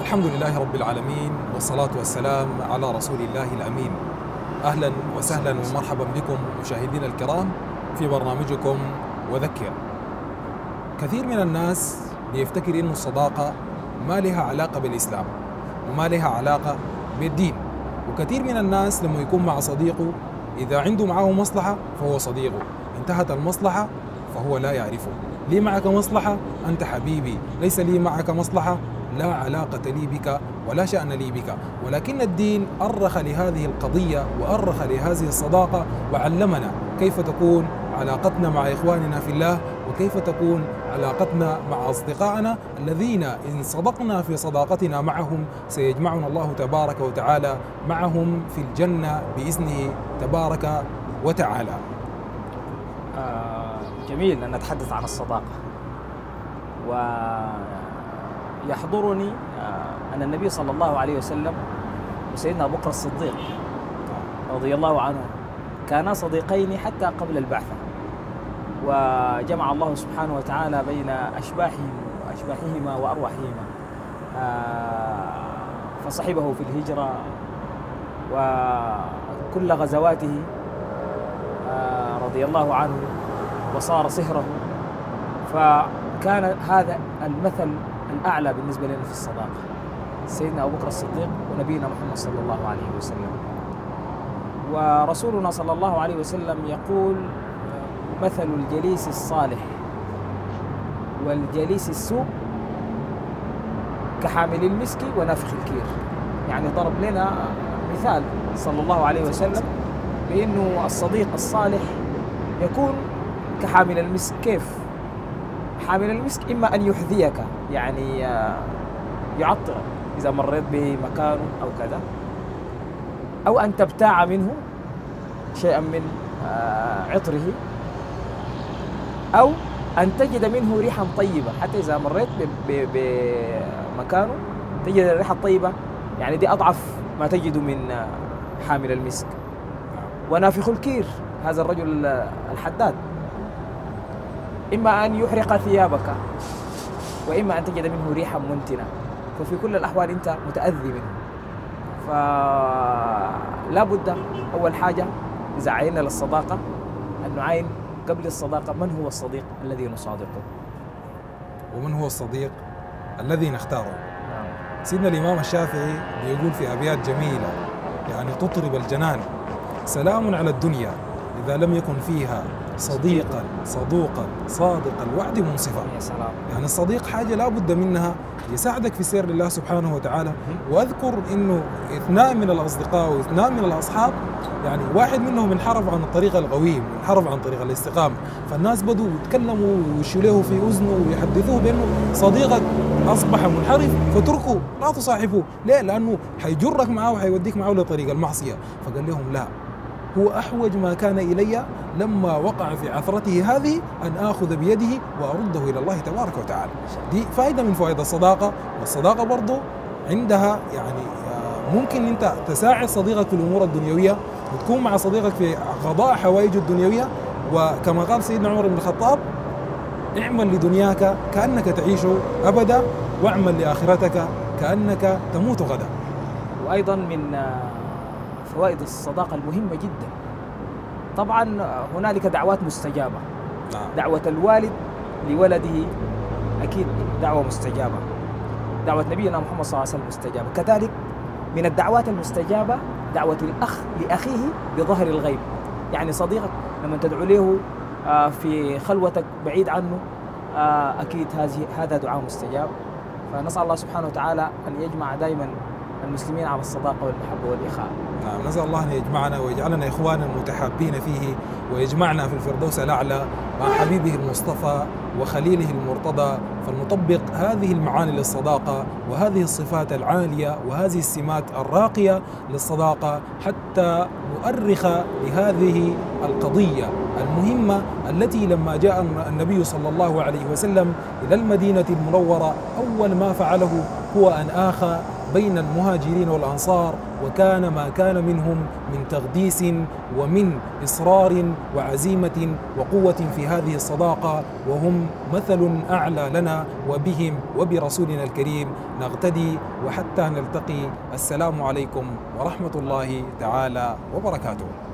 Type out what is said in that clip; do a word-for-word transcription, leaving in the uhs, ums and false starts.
الحمد لله رب العالمين، والصلاة والسلام على رسول الله الأمين. أهلا وسهلا ومرحبا بكم مشاهدينا الكرام في برنامجكم وذكر. كثير من الناس بيفتكر إنه الصداقة ما لها علاقة بالإسلام وما لها علاقة بالدين، وكثير من الناس لما يكون مع صديقه إذا عنده معه مصلحة فهو صديقه، انتهت المصلحة فهو لا يعرفه. لي معك مصلحة أنت حبيبي، ليس لي معك مصلحة لا علاقة لي بك ولا شأن لي بك. ولكن الدين أرخ لهذه القضية وأرخ لهذه الصداقة وعلمنا كيف تكون علاقتنا مع إخواننا في الله، وكيف تكون علاقتنا مع أصدقائنا الذين إن صدقنا في صداقتنا معهم سيجمعنا الله تبارك وتعالى معهم في الجنة بإذنه تبارك وتعالى. آه جميل أن نتحدث عن الصداقة. ويحضرني آه أن النبي صلى الله عليه وسلم وسيدنا أبو بكر الصديق رضي الله عنه كانا صديقين حتى قبل البعثة، وجمع الله سبحانه وتعالى بين أشباحهم وأشباحهما وأرواحهما، آه فصحبه في الهجرة وكل غزواته آه رضي الله عنه، وصار صهره. فكان هذا المثل الأعلى بالنسبة لنا في الصداقة، سيدنا أبو بكر الصديق ونبينا محمد صلى الله عليه وسلم. ورسولنا صلى الله عليه وسلم يقول: مثل الجليس الصالح والجليس السوء كحامل المسك ونافخ الكير. يعني ضرب لنا مثال صلى الله عليه وسلم بأنه الصديق الصالح يكون كحامل المسك. كيف؟ حامل المسك إما أن يحذيك، يعني يعطرك إذا مريت بمكانه أو كذا، أو أن تبتاع منه شيئا من عطره، أو أن تجد منه ريحا طيبة، حتى إذا مريت بمكانه تجد الريحة الطيبة، يعني دي أضعف ما تجد من حامل المسك. ونافخ الكير هذا الرجل الحداد، إما أن يحرق ثيابك وإما أن تجد منه ريحا منتنة، ففي كل الأحوال أنت متأذي منه. فلا بد أول حاجة إذا عينا للصداقة أن نعاين قبل الصداقة من هو الصديق الذي نصادقه، ومن هو الصديق الذي نختاره. سيدنا الإمام الشافعي بيقول في أبيات جميلة يعني تطرب الجنان: سلام على الدنيا إذا لم يكن فيها صديقا صدوقا صادق الوعد منصفا. يا سلام. يعني الصديق حاجة لا بد منها، يساعدك في سير الله سبحانه وتعالى. وأذكر إنه اثنان من الأصدقاء واثنان من الأصحاب، يعني واحد منهم انحرف عن الطريق القويم، انحرف عن طريق الاستقامة، فالناس بدوا يتكلموا ويشوا له في أذنه ويحدثوه بأنه صديقك أصبح منحرف فتركه لا تصاحبه. ليه؟ لأنه حيجرك معه وحيوديك معه لطريق المعصية. فقال لهم: لا، هو أحوج ما كان إلي لما وقع في عثرته هذه أن آخذ بيده وأرده إلى الله تبارك وتعالى. دي فائدة من فوائد الصداقة. والصداقة برضو عندها يعني ممكن أنت تساعد صديقك في الأمور الدنيوية وتكون مع صديقك في قضاء حوائجه الدنيوية. وكما قال سيدنا عمر بن الخطاب: اعمل لدنياك كأنك تعيش أبدا، واعمل لآخرتك كأنك تموت غدا. وأيضا من فوائد الصداقة المهمة جدا طبعا هنالك دعوات مستجابة. نعم. دعوة الوالد لولده أكيد دعوة مستجابة، دعوة نبينا محمد صلى الله عليه وسلم مستجابة. كذلك من الدعوات المستجابة دعوة الأخ لأخيه بظهر الغيب، يعني صديقك لما تدعو له في خلوتك بعيد عنه أكيد هذا دعاء مستجاب. فنسأل الله سبحانه وتعالى أن يجمع دائما المسلمين على الصداقة والمحبة والإخاء. نعم، نسأل الله أن يجمعنا ويجعلنا إخوانا متحابين فيه، ويجمعنا في الفردوس الأعلى مع حبيبه المصطفى وخليله المرتضى، فلنطبق هذه المعاني للصداقة وهذه الصفات العالية وهذه السمات الراقية للصداقة حتى نؤرخ لهذه القضية المهمة التي لما جاء النبي صلى الله عليه وسلم إلى المدينة المنورة أول ما فعله هو أن آخى بين المهاجرين والأنصار، وكان ما كان منهم من تقديس ومن إصرار وعزيمة وقوة في هذه الصداقة، وهم مثل أعلى لنا، وبهم وبرسولنا الكريم نقتدي. وحتى نلتقي، السلام عليكم ورحمة الله تعالى وبركاته.